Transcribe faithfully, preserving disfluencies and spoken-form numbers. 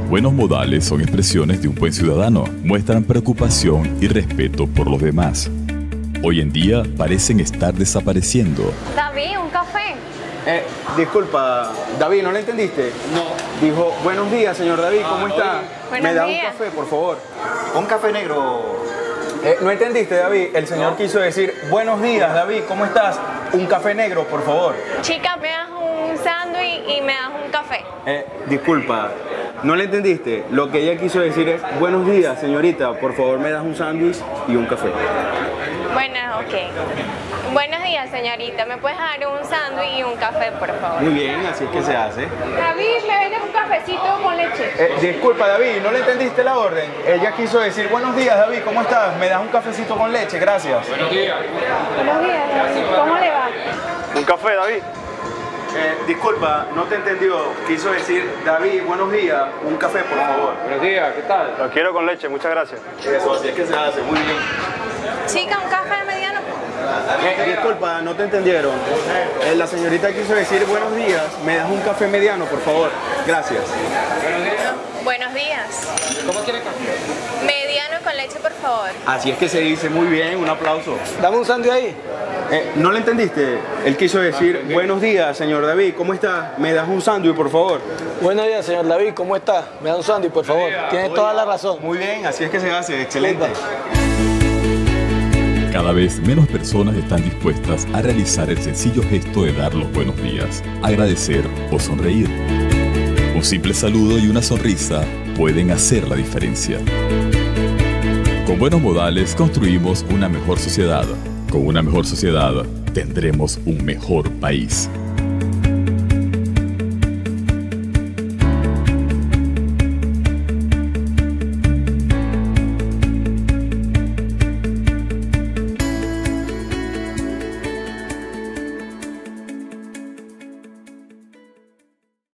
Buenos modales son expresiones de un buen ciudadano. Muestran preocupación y respeto por los demás. Hoy en día parecen estar desapareciendo. David, un café. Eh, disculpa, David, ¿no le entendiste? No. Dijo, buenos días, señor David, ¿cómo Ah, está? Buenos ¿Me da días. un café, por favor? Un café negro. Eh, ¿No entendiste, David? El señor No. quiso decir, buenos días, David, ¿cómo estás? Un café negro, por favor. Chica, me das un sándwich y me das un café. Eh, disculpa, ¿no le entendiste? Lo que ella quiso decir es, buenos días, señorita, por favor, me das un sándwich y un café. Bueno, ok. Buenos días, señorita. ¿Me puedes dar un sándwich y un café, por favor? Muy bien, así es que se hace. David, ¿me vendes un cafecito con leche? Eh, disculpa, David, ¿no le entendiste la orden? Ella quiso decir, buenos días, David, ¿cómo estás? ¿Me das un cafecito con leche? Gracias. Buenos días. Buenos días, David. ¿Cómo le va? Un café, David. Eh, disculpa, no te entendió. Quiso decir, David, buenos días, un café, por favor. Buenos días, ¿qué tal? Lo quiero con leche, muchas gracias. Eso, así es que se hace, muy bien. Chica, un café mediano. Eh, disculpa, no te entendieron. Eh, la señorita quiso decir, buenos días, ¿me das un café mediano, por favor? Gracias. Buenos días. Buenos días. ¿Cómo quiere café? Mediano con leche, por favor. Así es que se dice, muy bien, un aplauso. Dame un sándwich ahí. Eh, ¿No le entendiste? Él quiso decir, buenos días, señor David, ¿cómo está? ¿Me das un sándwich, por favor? Buenos días, señor David, ¿cómo está? Me da un sándwich, por favor. Tiene toda la razón. Muy bien, así es que se hace, excelente. Cada vez menos personas están dispuestas a realizar el sencillo gesto de dar los buenos días, agradecer o sonreír. Un simple saludo y una sonrisa pueden hacer la diferencia. Con buenos modales construimos una mejor sociedad. Con una mejor sociedad tendremos un mejor país.